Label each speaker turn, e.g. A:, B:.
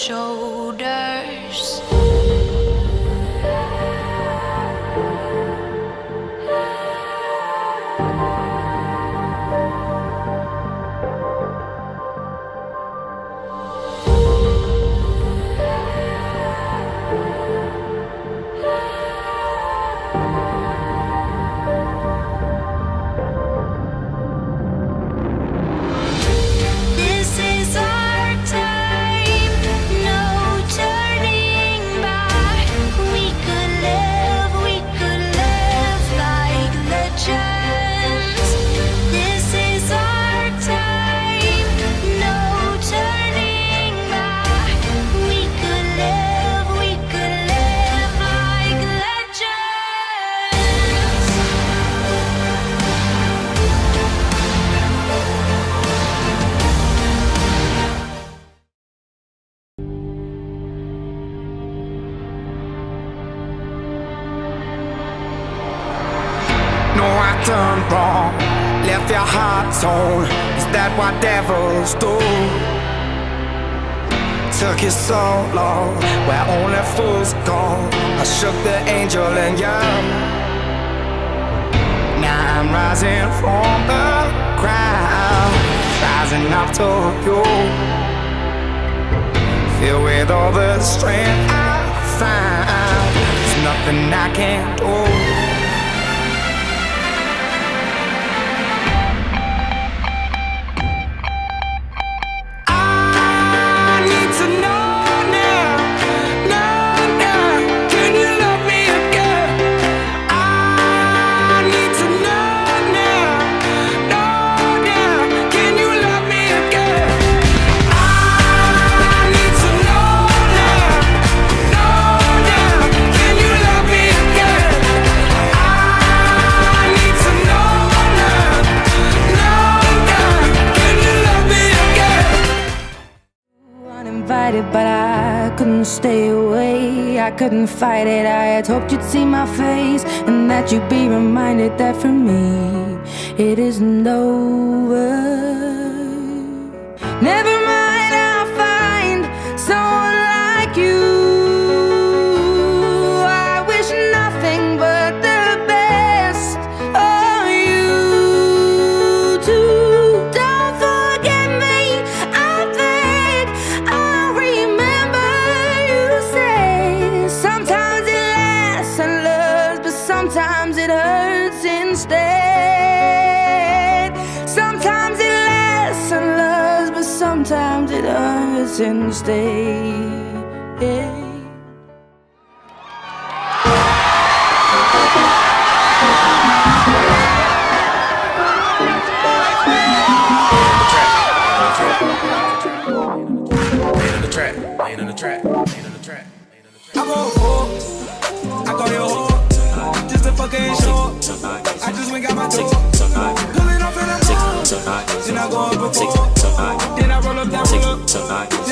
A: shoulders.
B: Done wrong, left your heart torn. Is that what devils do? Took you so long, where only fools go. I shook the angel in you. Now I'm rising from the ground, rising up to you. Filled with all the strength I find, there's nothing I can't do.
C: But I couldn't stay away, I couldn't fight it. I had hoped you'd see my face, and that you'd be reminded that for me it isn't over. Never mind, I'll find someone like you. I wish nothing but the best for you too. Don't forget me, I beg. I'll remember you say sometimes it lasts and loves, but sometimes it hurts instead. Sometimes it lasts and loves, but sometimes it hurts instead.
B: I go home, I go your home, just a fucking show. I just went got my door, pulling up in the mall. Then I go up before, then I roll up that roll up, then